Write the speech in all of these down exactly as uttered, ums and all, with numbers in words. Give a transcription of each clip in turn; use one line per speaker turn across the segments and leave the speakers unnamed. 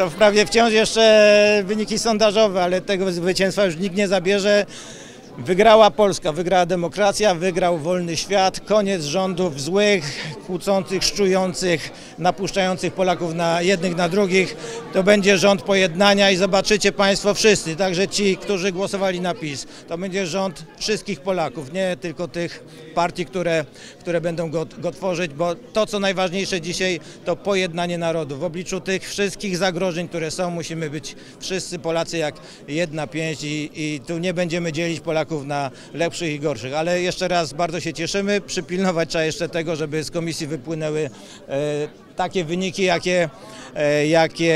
To wprawdzie wciąż jeszcze wyniki sondażowe, ale tego zwycięstwa już nikt nie zabierze. Wygrała Polska, wygrała demokracja, wygrał wolny świat, koniec rządów złych, kłócących, szczujących, napuszczających Polaków na jednych na drugich. To będzie rząd pojednania i zobaczycie Państwo wszyscy, także ci, którzy głosowali na PiS. To będzie rząd wszystkich Polaków, nie tylko tych partii, które, które będą go, go tworzyć, bo to, co najważniejsze dzisiaj, to pojednanie narodu. W obliczu tych wszystkich zagrożeń, które są, musimy być wszyscy Polacy jak jedna pięść i, i tu nie będziemy dzielić Polaków na lepszych i gorszych, ale jeszcze raz bardzo się cieszymy, przypilnować trzeba jeszcze tego, żeby z komisji wypłynęły e, takie wyniki, jakie, e, jakie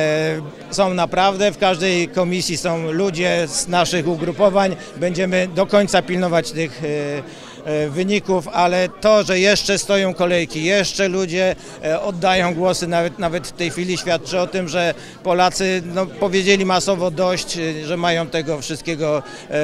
są naprawdę. W każdej komisji są ludzie z naszych ugrupowań, będziemy do końca pilnować tych e, wyników, ale to, że jeszcze stoją kolejki, jeszcze ludzie oddają głosy, nawet, nawet w tej chwili świadczy o tym, że Polacy no, powiedzieli masowo dość, że mają tego wszystkiego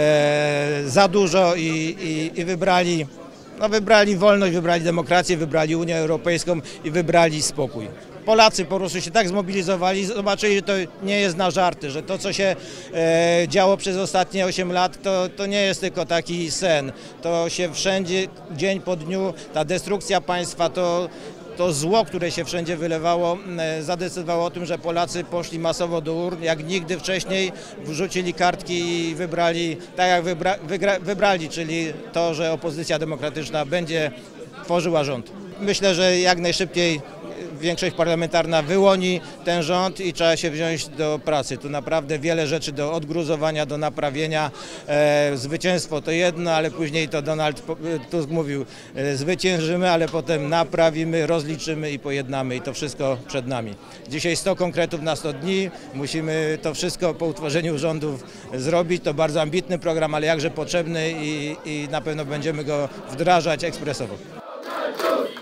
e, za dużo i, i, i wybrali, no, wybrali wolność, wybrali demokrację, wybrali Unię Europejską i wybrali spokój. Polacy po prostu się tak zmobilizowali, zobaczyli, że to nie jest na żarty, że to, co się e, działo przez ostatnie osiem lat, to, to nie jest tylko taki sen. To się wszędzie, dzień po dniu, ta destrukcja państwa, to, to zło, które się wszędzie wylewało, e, zadecydowało o tym, że Polacy poszli masowo do urn, jak nigdy wcześniej, wrzucili kartki i wybrali, tak jak wybra, wygra, wybrali, czyli to, że opozycja demokratyczna będzie tworzyła rząd. Myślę, że jak najszybciej większość parlamentarna wyłoni ten rząd i trzeba się wziąć do pracy. Tu naprawdę wiele rzeczy do odgruzowania, do naprawienia. E, zwycięstwo to jedno, ale później to Donald Tusk mówił, e, zwyciężymy, ale potem naprawimy, rozliczymy i pojednamy i to wszystko przed nami. Dzisiaj sto konkretów na sto dni. Musimy to wszystko po utworzeniu rządów zrobić. To bardzo ambitny program, ale jakże potrzebny i, i na pewno będziemy go wdrażać ekspresowo.